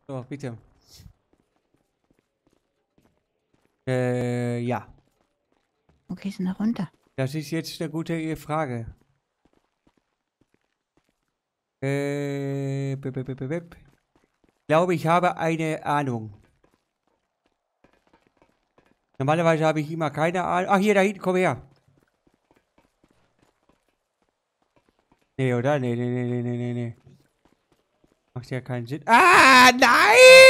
So, bitte. Ja. Wo gehst du denn da runter? Das ist jetzt eine gute Frage. Ich glaube, ich habe eine Ahnung. Normalerweise habe ich immer keine Ahnung. Ach, hier, da hinten, komm her. Nee, oder? Nee. Macht ja keinen Sinn. Ah, nein!